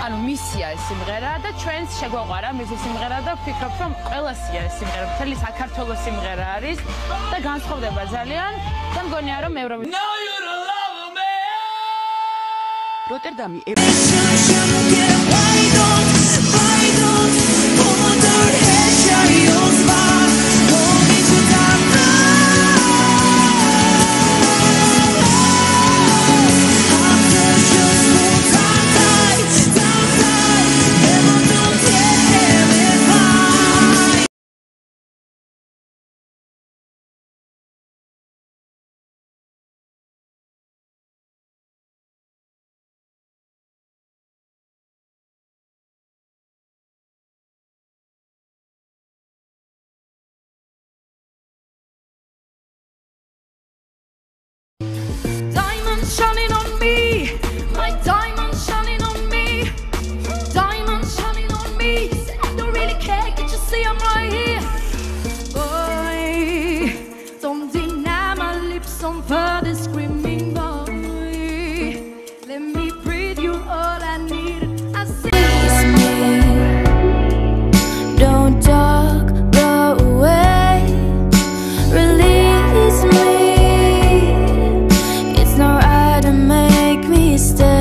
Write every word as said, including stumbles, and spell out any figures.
ანუ მისია ეს სიმღერა და ჩვენს შეგვაყვარა მისი სიმღერა და ვფიქრობ რომ ყველასია ეს სიმღერა მთელი საქართველოს სიმღერა არის და განსხვავდება ძალიან და მგონია რომ ევროვიზია როტერდამი shining on me, my diamond shining on me, diamond shining on me. I don't really care, can't you see I'm right here? Boy, don't deny my lips on further screaming, boy. Let me breathe you all I need. I say, don't talk, go away, release me. It's not right to make me stay.